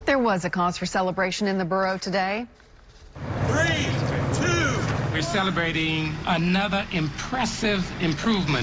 There was a cause for celebration in the borough today. 3, 2. We're celebrating another impressive improvement.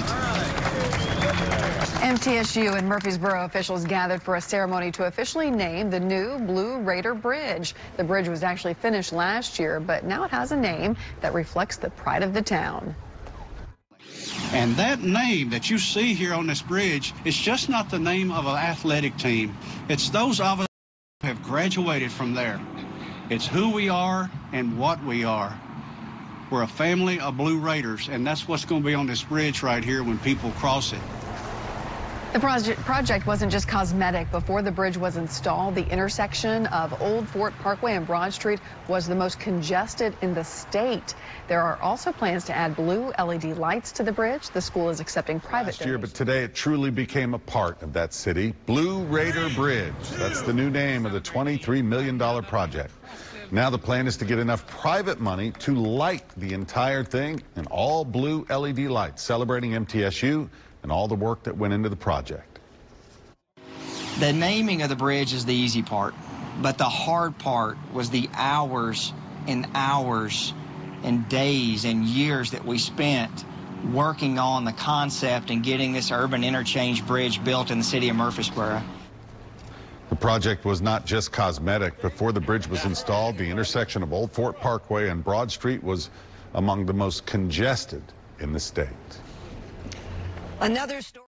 MTSU and Murfreesboro officials gathered for a ceremony to officially name the new Blue Raider Bridge. The bridge was actually finished last year, but now it has a name that reflects the pride of the town. And that name that you see here on this bridge is just not the name of an athletic team. It's those of us who have graduated from there. It's who we are and what we are. We're a family of Blue Raiders, and that's what's going to be on this bridge right here when people cross it. The project wasn't just cosmetic. Before the bridge was installed, the intersection of Old Fort Parkway and Broad Street was the most congested in the state. There are also plans to add blue LED lights to the bridge. The school is accepting private donations. But today it truly became a part of that city. Blue Raider Bridge. That's the new name of the $23 million project. Now the plan is to get enough private money to light the entire thing in all blue LED lights, celebrating MTSU and all the work that went into the project. The naming of the bridge is the easy part, but the hard part was the hours and hours and days and years that we spent working on the concept and getting this urban interchange bridge built in the city of Murfreesboro. The project was not just cosmetic. Before the bridge was installed, the intersection of Old Fort Parkway and Broad Street was among the most congested in the state. Another story.